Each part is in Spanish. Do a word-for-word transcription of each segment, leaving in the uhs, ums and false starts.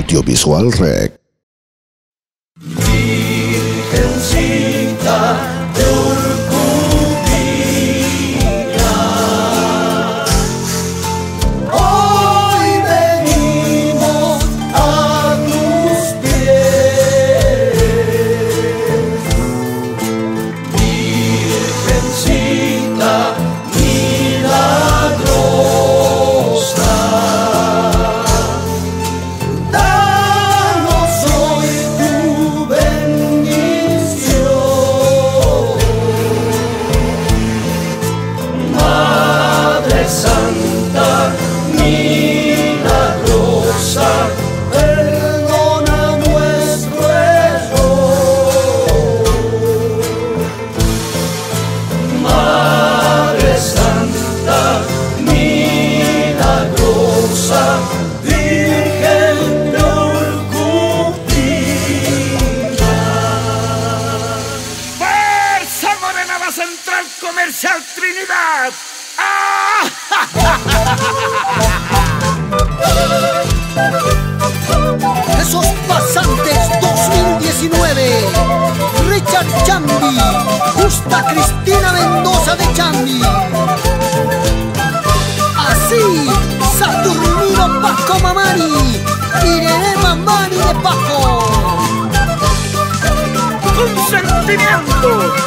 Audiovisual Rec. Virgencita de Urcupiña, hoy venimos a tus pies. Virgencita milagrosa, danos hoy tu bendición. Madre Santa milagrosa, perdona nuestro error. Madre Santa milagrosa, Virgen de Urcupiña. ¡Fuerza Morena, la Central Comercial Trinidad! ¡Ah! Esos pasantes dos mil diecinueve. Richard Chambi, Justa Cristina Mendoza de Chambi. Así, Saturnino Paco Mamani, Irene Mamani de Paco. ¡Consentimiento!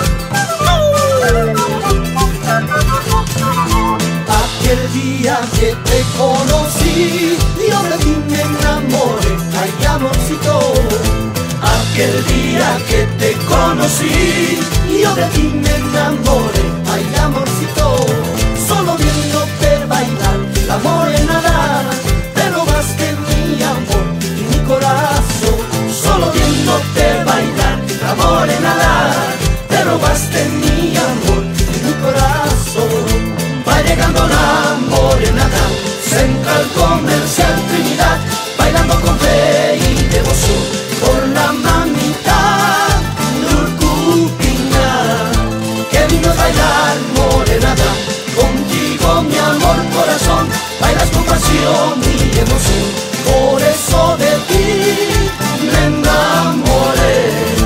Aquel día que te conocí, yo de ti me enamoré, ay amorcito. Aquel día que te conocí, yo de ti me enamoré, ay amorcito. Solo viéndote bailar, la morenada, te robaste mi amor y mi corazón. Solo viéndote bailar, la morenada, te robaste mi amor y mi corazón. Va llegando la morenada, Central Comercial Trinidad, bailando con fe y devoción por la mamita de Urcupiña. Qué lindo es bailar morenada, contigo mi amor corazón, bailas con pasión y emoción, por eso de ti me enamoré.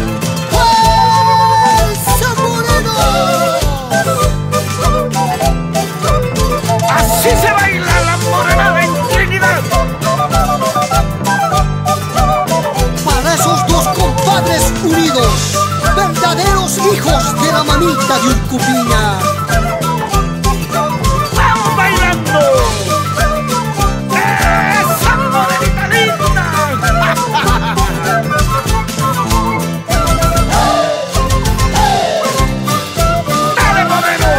¡Fuerza Moreno! ¡Así se baila la Morena en Trinidad! Para esos dos compadres unidos, verdaderos hijos de la mamita de Urcupiña. ¡Vamos bailando! ¡Esa morenita linda! ¡Dale, moreno!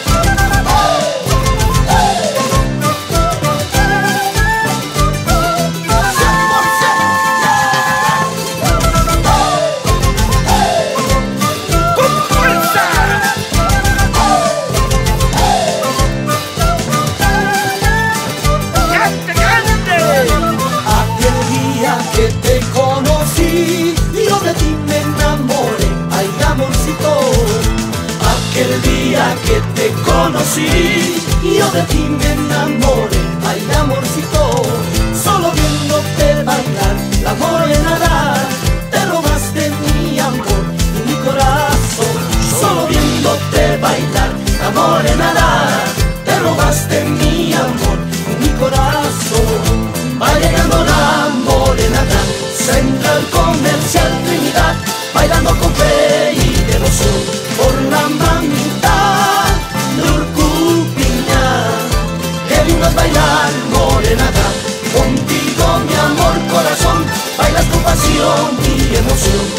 ¡Con fuerza! ¡Cante, cante! Aquel día que te conocí, yo de ti me enamoré, ay amorcito. Aquel día que te conocí, yo de ti me enamoré, ay amorcito. Solo viéndote bailar, la morenada, te robaste mi amor y mi corazón. Solo viéndote bailar, la morenada, te robaste mi amor y mi corazón. Va llegando la morenada, Central Comercial Trinidad, bailando con fe y devoción por la mamita de Urcupiña. Qué lindo es bailar morenada, contigo mi amor corazón, bailas con pasión y emoción,